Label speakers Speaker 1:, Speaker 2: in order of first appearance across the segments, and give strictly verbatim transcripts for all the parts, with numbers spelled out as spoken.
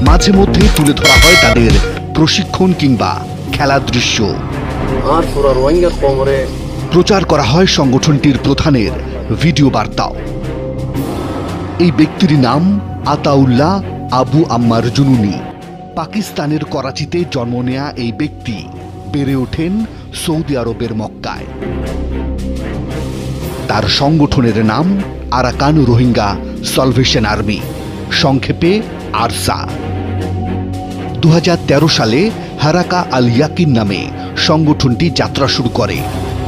Speaker 1: মাঝে মধ্যে তুলে ধরা হয় তাদের প্রশিক্ষণ কিংবা খেলার দৃশ্য। প্রচার করা হয় সংগঠনটির প্রধানের ভিডিও বার্তাও। এই ব্যক্তির নাম আতাউল্লাহ আবু আম্মার জুনুনি। পাকিস্তানের করাচিতে জন্ম নেয়া এই ব্যক্তি বেড়ে ওঠেন সৌদি আরবের মক্কায়। তার সংগঠনের নাম আরাকান রোহিঙ্গা সালভেশন আর্মি, সংক্ষেপে আরসা। দু হাজার তেরো সালে হারাকা আল ইয়াকিন নামে সংগঠনটি যাত্রা শুরু করে।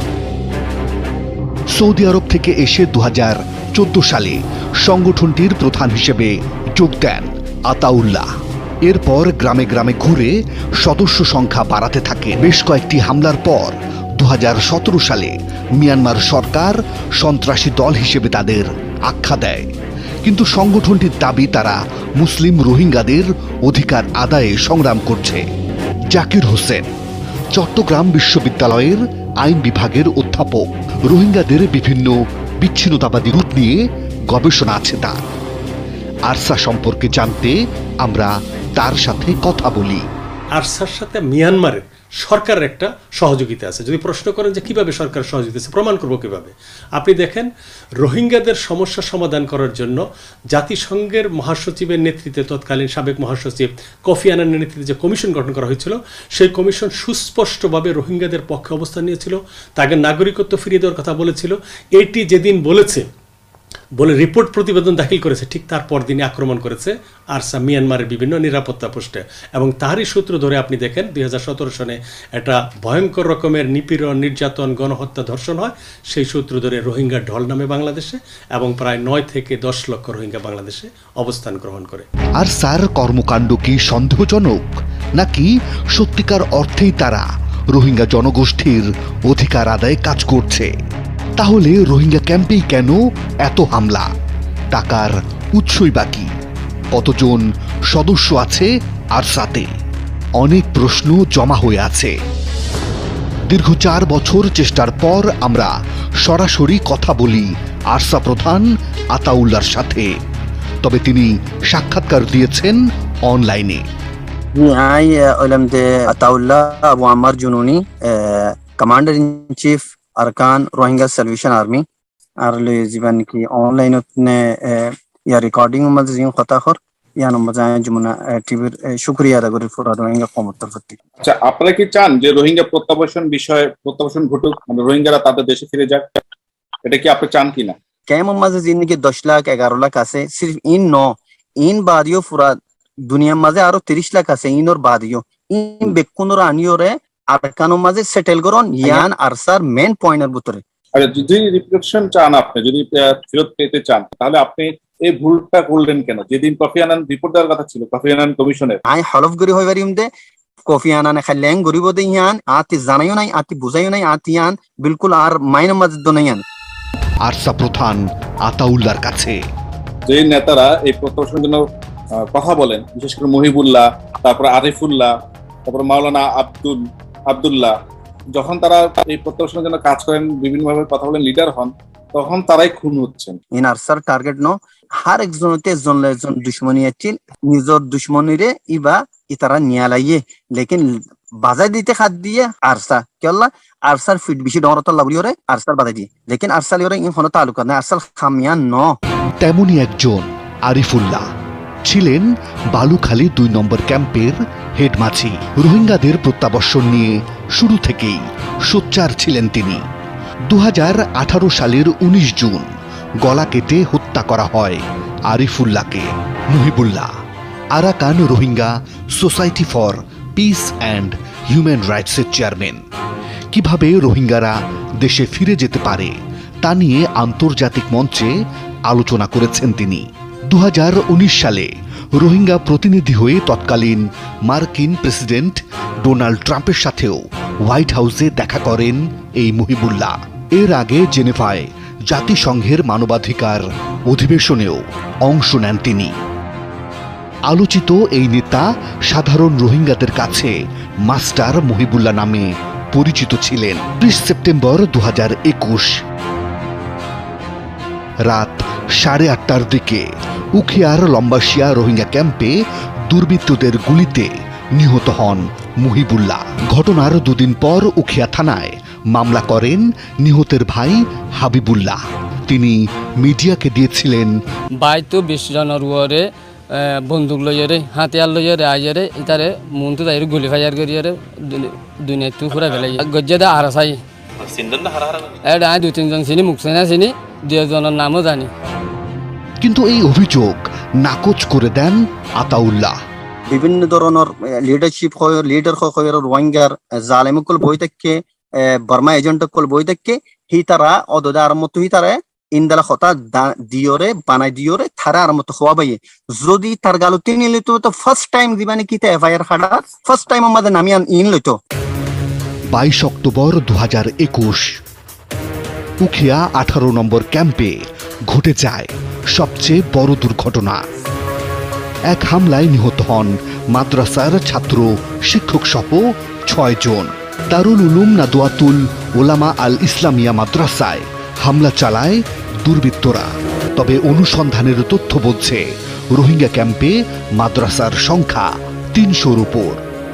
Speaker 1: সৌদি আরব থেকে এসে দু হাজার চোদ্দ সালে সংগঠনটির প্রধান হিসেবে যোগ দেন আতাউল্লাহ। এরপর গ্রামে গ্রামে ঘুরে সদস্য সংখ্যা বাড়াতে থাকে। বেশ কয়েকটি হামলার পর দু হাজার সতেরো সালে মিয়ানমার সরকার সন্ত্রাসী দল হিসেবে তাদের আখ্যা দেয়। কিন্তু সংগঠনটির দাবি তারা মুসলিম রোহিঙ্গাদের অধিকার আদায়ে সংগ্রাম করছে। জাকির হোসেন চট্টগ্রাম বিশ্ববিদ্যালয়ের আইন বিভাগের অধ্যাপক। রোহিঙ্গাদের বিভিন্ন বিচ্ছিন্নতাবাদী রূপ নিয়ে গবেষণা আছে তার। আরসা সম্পর্কে জানতে আমরা তার সাথে কথা বলি।
Speaker 2: আরসার সাথে মিয়ানমারের সরকারের একটা সহযোগিতা আছে। যদি প্রশ্ন করেন যে কিভাবে সরকার সহযোগিতা আছে, প্রমাণ করবো কিভাবে? আপনি দেখেন, রোহিঙ্গাদের সমস্যা সমাধান করার জন্য জাতিসংঘের মহাসচিবের নেতৃত্বে, তৎকালীন সাবেক মহাসচিব কফি আনানের নেতৃত্বে যে কমিশন গঠন করা হয়েছিল, সেই কমিশন সুস্পষ্টভাবে রোহিঙ্গাদের পক্ষে অবস্থান নিয়েছিল, তাকে নাগরিকত্ব ফিরিয়ে দেওয়ার কথা বলেছিল। এটি যেদিন বলেছে বলে রিপোর্ট প্রতিবেদন দাখিল করেছে, ঠিক তার পরদিনই আক্রমণ করেছে আরসা মিয়ানমারের বিভিন্ন নিরাপত্তা পোস্টে। এবং তারই সূত্র ধরে আপনি দেখেন দুই হাজার সতেরো সনে একটা ভয়ঙ্কর রকমের নিপীড়ন, নির্যাতন, গণহত্যা, ধর্ষণ হয়। সেই সূত্র ধরে রোহিঙ্গা ঢল নামে বাংলাদেশে, এবং প্রায় নয় থেকে দশ লক্ষ রোহিঙ্গা বাংলাদেশে অবস্থান গ্রহণ করে।
Speaker 1: আরসার কর্মকাণ্ড কি সন্দেহজনক, নাকি সত্যিকার অর্থেই তারা রোহিঙ্গা জনগোষ্ঠীর অধিকার আদায়ে কাজ করছে? তাহলে রোহিঙ্গা ক্যাম্পেই কেন এত হামলা? টাকার উৎসই বাকি? কতজন সদস্য আছে আরসাতে? অনেক প্রশ্ন জমা হয়ে আছে। দীর্ঘ চার বছর চেষ্টার পর আমরা সরাসরি কথা বলি আরসা প্রধান আতাউল্লাহর সাথে। তবে তিনি সাক্ষাৎকার দিয়েছেন অনলাইনে।
Speaker 3: Ataullah Abu Ammar Jununi, commander in chief Arakan Rohingya Salvation Army. আর জীবন কি অনলাইন ने या रिकॉर्डिंग में जिन কথা কর या নম্বর যায় যমুনা টিভির শুকরিয়া আদা করি পুরো রোহিঙ্গা কমিউনিটির প্রতি।
Speaker 4: আচ্ছা, আপনারা কি চান যে রোহিঙ্গা প্রত্যাবাসন বিষয়ে প্রত্যাবাসন ঘটুক, মানে রোহিঙ্গারা তাদের দেশে ফিরে যাক? এটা কি আপনি চান কিনা?
Speaker 3: কেমন মাঝে জিন্দিগি দশ লাখ এগারো লাখ আছে, সির্ফ ইন ন ইন বাদিও পুরা দুনিয়ার মাঝে আরো তিরিশ লাখ আছে ইনর বাদিও। ইন বেকুনর আনিওরে আরকানোর মাঝে সেটেল করন ইয়ান আরসার মেন পয়েন্টের ভিতরে।
Speaker 4: আচ্ছা, যদি রিপ্রেজেন্টেশন চান, আপনি যদি ফেরত পেতে চান, তাহলে আপনি এই ভুলটা করলেন কেন? যেদিন কফি আনান রিপোর্ট দেওয়ার কথা ছিল কফি আনান কমিশনের,
Speaker 3: আই হলফ গরি হই পারিম দে কফি আনানে খাইলেন গরিব দে ইয়ান আতি জানাইও নাই, আতি বুঝাইও নাই, আতি ইয়ান বিলকুল আর মাইন মাঝে দনাইয়ান।
Speaker 1: আরসা প্রধান আতাউল্লাহর কাছে
Speaker 4: যে নেতারা এই প্রত্যাবাসনের জন্য কথা বলেন, বিশেষ করে মহিবুল্লাহ, তারপর আরিফুল্লাহ, তারপর মাওলানা আব্দুল আব্দুল্লাহ, যখন তারা এই প্রত্যাবাসনের জন্য কাজ করেন, বিভিন্নভাবে কথা বলেন, লিডার হন, তখন তারাই খুন হচ্ছেন।
Speaker 3: ইন আরসার টার্গেট ন হার একজনতে একজন একজন দুশ্মনী আছিল, নিজের দুশ্মনীরে ইবা ইতারা নিয়ালাইয়ে, লেকিন বাজাই দিতে হাত দিয়ে আরসা কেল্লা আরসার ফিট বেশি ডরত লাবলিওরে আরসার বাজাই দিয়ে, লেকিন আরসাল ইওরে ইন কোনো তালুকা না, আরসাল খামিয়ান ন।
Speaker 1: তেমনি একজন আরিফুল্লাহ ছিলেন বালুখালী দুই নম্বর ক্যাম্পের হেডমাছি। রোহিঙ্গাদের প্রত্যাবর্ষণ নিয়ে শুরু থেকেই সোচ্চার ছিলেন তিনি। দু হাজার আঠারো সালের উনিশ জুন গলা কেটে হত্যা করা হয় আরিফুল্লাহকে। Muhibullah Arakan Rohingya Society for Peace and Human রাইটসের চেয়ারম্যান। কিভাবে রোহিঙ্গারা দেশে ফিরে যেতে পারে তা নিয়ে আন্তর্জাতিক মঞ্চে আলোচনা করেছেন তিনি। দু হাজার উনিশ সালে রোহিঙ্গা প্রতিনিধি হয়ে তৎকালীন মার্কিন প্রেসিডেন্ট ডোনাল্ড ট্রাম্পের সাথেও হোয়াইট হাউসে দেখা করেন এই মুহিবুল্লাহ। এর আগে জেনেভায় জাতিসংঘের মানবাধিকার অধিবেশনেও অংশ নেন তিনি। আলোচিত এই নেতা সাধারণ রোহিঙ্গাদের কাছে মাস্টার মুহিবুল্লাহ নামে পরিচিত ছিলেন। ত্রিশ সেপ্টেম্বর দু হাজার একুশ রাত সাড়ে আটটার দিকে উখিয়ার লম্বাসিয়া রোহিঙ্গা ক্যাম্পে দুর্বৃত্তদের গুলিতে নিহত হন মুহিবুল্লাহ। ঘটনার দুদিন পর উখিয়া থানায় মামলা করেন নিহতের ভাই হাবিবুল্লাহ। তিনি মিডিয়াকে দিয়েছিলেন
Speaker 5: বাই তো বিশ জনের ওরে বন্দুক লইয়ারে হাতিয়ার লইয়ারে আইয়ারে ইতারে মনতো তাইরে গুলি ফায়ার করিয়ারে দুনিয়া তু পুরা ফেলাই গজ্জাদা আরসাই সিনদন না হারা হারা এড আই দুই তিনজন চিনি মুখসেনা চিনি দুজনের নামও জানি।
Speaker 1: কিন্তু এই অভিযোগ নাকচ করে দেন আতাউল্লাহ।
Speaker 3: বিভিন্ন ধরনের লিডারশিপ হয়, লিডার হয় রোহিঙ্গার জালেমকল বই থেকে বর্মা এজেন্টকল বই থেকে হি তারা অদদা আর মতো হি তারা ইন্দালা হতা দিয়রে বানাই দিয়রে থারা আর মতো হওয়া বাইয়ে যদি তার গালো তিনি লইতো তো ফার্স্ট টাইম দিবানি কিতে এফআইআর খাড়া ফার্স্ট টাইম আমাদের নামিয়ান ইন লইতো।
Speaker 1: বাইশ অক্টোবর দু হাজার একুশ উখিয়া আঠারো নম্বর ক্যাম্পে ঘটে যায় সবচেয়ে বড় দুর্ঘটনা। এক হামলায় নিহত হন মাদ্রাসার ছাত্র শিক্ষক সহ ছয় জন। দারুল উলুম নাদওয়াতুল ওলামা আল ইসলামিয়া মাদ্রাসায় হামলা চালায় দুর্বৃত্তরা। তবে অনুসন্ধানের তথ্য বলছে রোহিঙ্গা ক্যাম্পে মাদ্রাসার সংখ্যা তিনশোর উপর।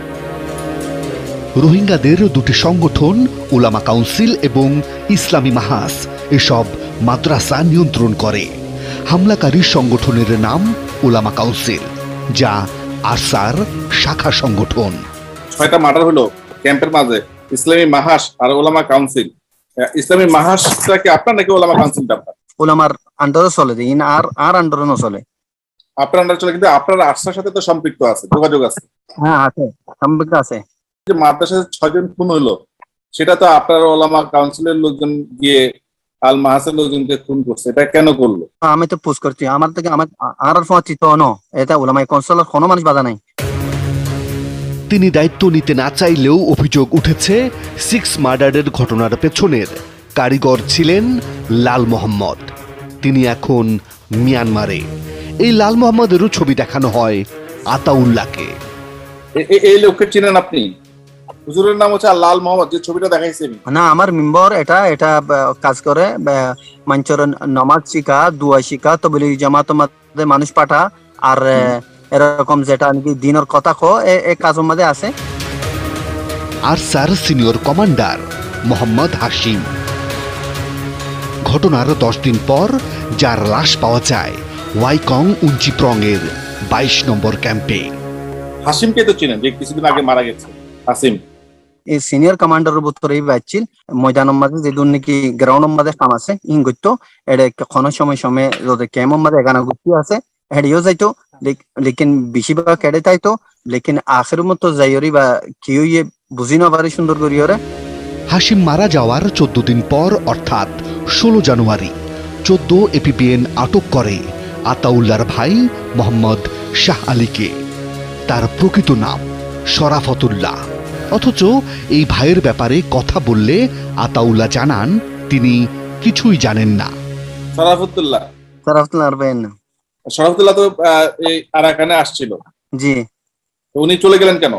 Speaker 1: রোহিঙ্গাদের দুটি সংগঠন ওলামা কাউন্সিল এবং ইসলামী মাহাস এসব মাদ্রাসা নিয়ন্ত্রণ করে। হামলাকারী সংগঠনের নাম ওলামা কাউন্সিল, যা আরসার শাখা সংগঠন।
Speaker 4: ছয়টা মার্ডার হলো ক্যাম্পের মাঝে, ইসলামী মাহাস আর ওলামা কাউন্সিল। ইসলামী মাহাসটা কি আপনার নাকি ওলামা কাউন্সিলটা আপনার?
Speaker 3: ওলামার আন্ডারে চলে দিন আর আর আন্ডারে না চলে।
Speaker 4: আপনার আন্ডারে চলে, কিন্তু আপনার আরসার সাথে তো সম্পৃক্ত আছে, যোগাযোগ আছে।
Speaker 3: হ্যাঁ আছে, সম্পৃক্ত আছে।
Speaker 4: যে মাদ্রাসায় ছয়জন খুন হলো সেটা তো আপনার ওলামা কাউন্সিলের লোকজন গিয়ে আল মাহাসের লোকজনকে খুন করছে, এটা কেন করলো?
Speaker 3: আমি তো পোস্ট করছি আমার থেকে আমার আর আর ফোন চিতো ন এটা ওলামাই কাউন্সিলর কোনো মানুষ বাধা নাই।
Speaker 1: তিনি দায়িত্ব নিতে না চাইলেও অভিযোগ উঠেছে সিক্স মার্ডারের ঘটনার পেছনের কারিগর ছিলেন লাল মোহাম্মদ। তিনি এখন মিয়ানমারে। এই লাল মোহাম্মদেরও ছবি দেখানো হয় আতাউল্লাহকে।
Speaker 4: এই লোককে চিনেন আপনি? হুজুরের নাম হচ্ছে লাল মোহাম্মদ, যে ছবিটা দেখাইছেন।
Speaker 3: না, আমার মেম্বার এটা এটা কাজ করে মঞ্চর নামাজ শিখা, দুয়া শিখা, তবলি জামাত মধ্যে মানুষ পাঠা আর এরকম যেটা নাকি দিনের কথা কো এই কাজের মধ্যে আছে।
Speaker 1: আরসার সিনিয়র কমান্ডার মোহাম্মদ হাশিম। ঘটনার দশ দিন পর যার লাশ পাওয়া যায় ওয়াইকং উঞ্চিপ্রং এর বাইশ নম্বর ক্যাম্পে।
Speaker 4: হাসিমকে তো চিনেন, যে কিছুদিন আগে মারা গেছে। হাসিম
Speaker 3: এই সিনিয়র কমান্ডারের ভিতরে বাইছিল ময়দানের মাঝে যে দুন নাকি গ্রাউন্ডের মাঝে কাম আছে ইন গত্য এটা কোনো সময় সময় যদি ক্যাম্পের মাঝে এখানে গুটি আছে হেডিও যাইতো, লেকিন বেশিরভাগ কেটে যাইতো, লেকিন আখের মতো যাইরি বা কেউ ইয়ে বুঝি না পারে সুন্দর করিয়রে।
Speaker 1: হাশিম মারা যাওয়ার চোদ্দ দিন পর অর্থাৎ ষোলো জানুয়ারি চোদ্দ এপিবিএন আটক করে আতাউল্লাহর ভাই মোহাম্মদ শাহ আলীকে। তার প্রকৃত নাম শরাফতুল্লাহ। অথচ এই ভাইয়ের ব্যাপারে কথা বললে আতাউল্লাহ জানান তিনি কিছুই জানেন না।
Speaker 4: শরাফতুল্লাহ
Speaker 3: শরাফতুল্লাহ আর বেন
Speaker 4: শরাফতুল্লাহ তো এই আরাকানে আসছিল।
Speaker 3: জি,
Speaker 4: উনি চলে গেলেন কেন?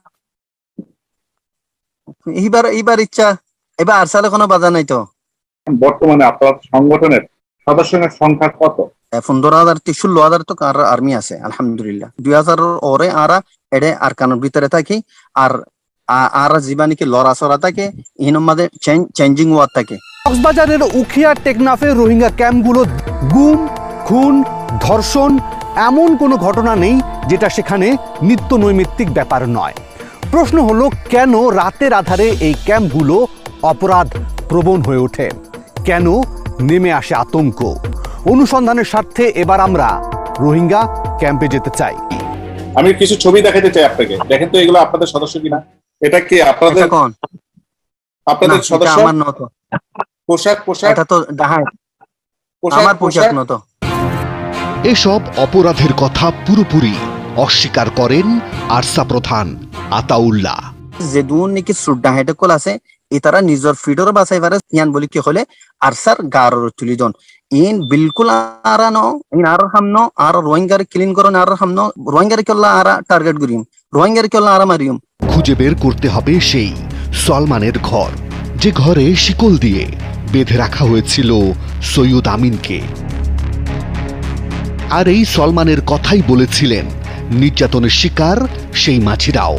Speaker 3: এইবার এইবার ইচ্ছা এবার আরসালে কোনো বাধা নাই তো।
Speaker 4: বর্তমানে আপনার সংগঠনের সদস্যের সংখ্যা কত?
Speaker 3: পনেরো হাজার থেকে ষোলো হাজার তো আর্মি আছে আলহামদুলিল্লাহ। দুই হাজার ওরে আরা এডে আর কানের ভিতরে থাকি আর আর জীবানিকে লড়া চড়া থাকে ইহনের মাঝে চেঞ্জিং ওয়ার থাকে।
Speaker 6: কক্সবাজারের উখিয়া টেকনাফের রোহিঙ্গা ক্যাম্পগুলো গুম, খুন, ধর্ষণ এমন কোনো ঘটনা নেই যেটা সেখানে নিত্য নৈমিত্তিক ব্যাপার নয়। প্রশ্ন হলো কেন রাতের আধারে এই ক্যাম্পগুলো অপরাধ প্রবণ হয়ে ওঠে? কেন নেমে আসে আতঙ্ক? অনুসন্ধানের স্বার্থে এবার আমরা রোহিঙ্গা ক্যাম্পে যেতে চাই।
Speaker 4: আমি কিছু ছবি দেখাতে চাই আপনাকে, দেখেন তো এগুলো আপনাদের সদস্য কিনা। এটা কি আপনাদের আপনাদের সদস্য?
Speaker 3: আমার নত
Speaker 4: পোশাক পোশাক
Speaker 3: এটা তো ডাহাই আমার পোশাক নত।
Speaker 1: এসব অপরাধের কথা পুরোপুরি অস্বীকার করেন আরসা প্রধান আতাউল্লাহ।
Speaker 3: যে দুন নাকি সুড্ডা হেডে কল আছে এতারা নিজের ফিডর বাছাই পারে ইয়ান বলি কি হলে আরসার গার তুলি জন ইন বিলকুল আরা ন ইন আর হামনো আর রোহিঙ্গার ক্লিন করন আর হামনো রোহিঙ্গার কেল্লা আরা টার্গেট করিম রোহিঙ্গার কেল্লা আরা মারিম।
Speaker 1: খুঁজে বের করতে হবে সেই সলমানের ঘর, যে ঘরে শিকল দিয়ে বেঁধে রাখা হয়েছিল সৈয়দ আমিনকে। আর এই সলমানের কথাই বলেছিলেন নির্যাতনের শিকার সেই মাঝিরাও।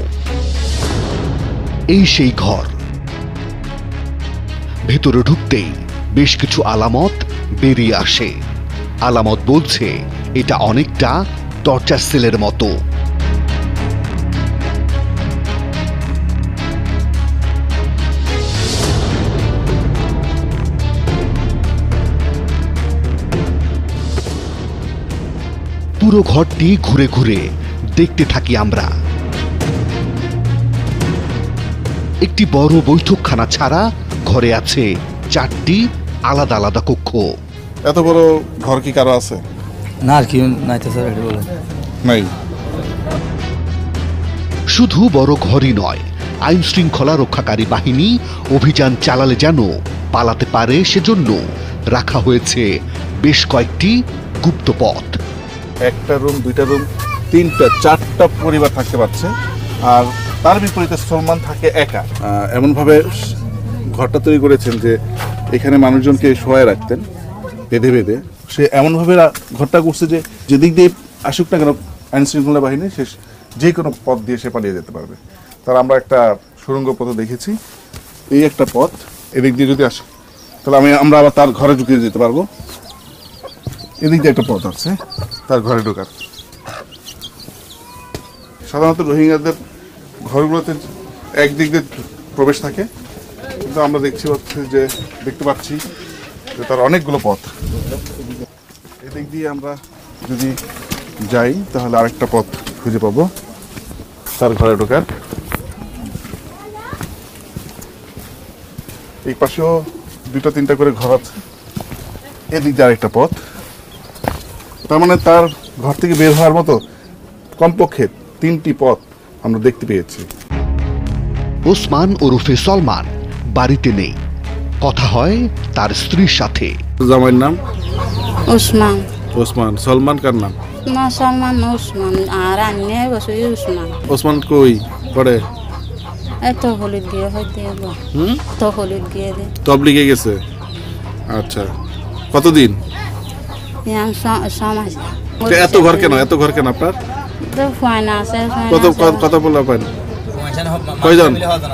Speaker 1: এই সেই ঘর। ভেতরে ঢুকতেই বেশ কিছু আলামত বেরিয়ে আসে। আলামত বলছে এটা অনেকটা টর্চার সেলের মতো। পুরো ঘরটি ঘুরে ঘুরে দেখতে থাকি আমরা। একটি বড় বৈঠকখানা ছাড়া ঘরে আছে চারটি আলাদা আলাদা কক্ষ।
Speaker 7: এত বড় ঘর কি কারো আছে?
Speaker 8: না আর কি নাই তো স্যার, বলে
Speaker 7: নাই।
Speaker 1: শুধু বড় ঘরই নয়, আইন শৃঙ্খলা রক্ষাকারী বাহিনী অভিযান চালালে যেন পালাতে পারে সেজন্য রাখা হয়েছে বেশ কয়েকটি গুপ্ত পথ।
Speaker 7: একটা রুম, দুইটা রুম, তিনটা, চারটা পরিবার থাকতে পারছে, আর তার বিপরীতে সলমান থাকে একা। এমনভাবে ঘরটা তৈরি করেছেন যে এখানে মানুষজনকে শোয়ায় রাখতেন বেঁধে বেঁধে। সে এমনভাবে ঘরটা করছে যে যেদিক দিয়ে আসুক না কেন আইন শৃঙ্খলা বাহিনী, সে যে কোনো পথ দিয়ে সে পালিয়ে যেতে পারবে। তার আমরা একটা সুড়ঙ্গ পথ দেখেছি, এই একটা পথ, এদিক দিয়ে যদি আসে তাহলে আমি আমরা আবার তার ঘরে ঢুকিয়ে যেতে পারবো। এদিক দিয়ে একটা পথ আছে তার ঘরে ঢোকার। সাধারণত রোহিঙ্গাদের ঘরগুলোতে একদিক দিয়ে প্রবেশ থাকে, কিন্তু আমরা দেখছি হচ্ছে যে দেখতে পাচ্ছি যে তার অনেকগুলো পথ। এদিক দিয়ে আমরা যদি যাই তাহলে আরেকটা পথ খুঁজে পাবো তার ঘরে ঢোকার। এই পাশেও দুটা তিনটা করে ঘর আছে, এদিক দিয়ে আরেকটা পথ। তার মানে তার ঘর থেকে বের হওয়ার মতো কমপক্ষে তিনটি পথ আমরা দেখতে পেয়েছি।
Speaker 1: ওসমান ওরফে সলমান বাড়িতে নেই, কথা হয় তার স্ত্রীর সাথে।
Speaker 7: জামাইয়ের নাম
Speaker 9: ওসমান।
Speaker 7: ওসমান। সলমান কার নাম?
Speaker 9: না, সলমান ওসমান। আর আন্নে বসে ওসমান।
Speaker 7: ওসমান কই পড়ে?
Speaker 9: এত হলুদ গিয়ে হয় দেব। হুম, তো হলুদ গিয়ে দে।
Speaker 7: তবলিগে গেছে। আচ্ছা, কতদিন?
Speaker 9: ইয়াং সমাজ।
Speaker 7: এত ঘর কেন? এত ঘর কেন আপনার?
Speaker 9: তো ফাইনা আছে।
Speaker 7: কত কত বলা পান? কয়জন?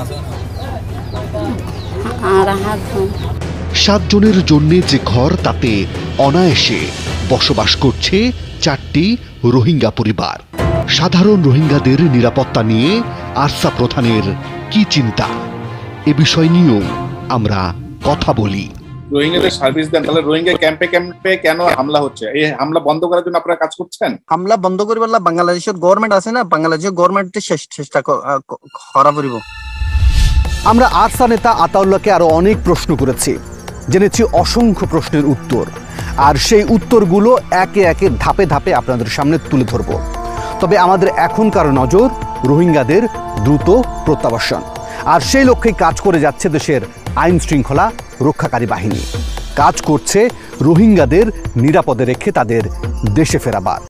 Speaker 9: আর হাত।
Speaker 1: সাতজনের জন্য যে ঘর, তাতে অনায়াসে বসবাস করছে চারটি রোহিঙ্গা পরিবার। সাধারণ রোহিঙ্গাদের নিরাপত্তা নিয়ে আরসা প্রধানের কি চিন্তা, এ বিষয় নিয়েও আমরা কথা বলি।
Speaker 4: রোহিঙ্গাদের সার্ভিস দেন, তাহলে রোহিঙ্গা ক্যাম্পে ক্যাম্পে কেন হামলা হচ্ছে? এই হামলা বন্ধ করার জন্য আপনারা কাজ করছেন?
Speaker 3: হামলা বন্ধ করিবার বাংলাদেশের গভর্নমেন্ট আছে না, বাংলাদেশের গভর্নমেন্টের চেষ্টা করা করিব।
Speaker 6: আমরা আরসা নেতা আতাউল্লাহকে আরো অনেক প্রশ্ন করেছি, জেনেছি অসংখ্য প্রশ্নের উত্তর, আর সেই উত্তরগুলো একে একে ধাপে ধাপে আপনাদের সামনে তুলে ধরব। তবে আমাদের এখনকার নজর রোহিঙ্গাদের দ্রুত প্রত্যাবাসন, আর সেই লক্ষ্যেই কাজ করে যাচ্ছে দেশের আইন শৃঙ্খলা রক্ষাকারী বাহিনী। কাজ করছে রোহিঙ্গাদের নিরাপদে রেখে তাদের দেশে ফেরাবার।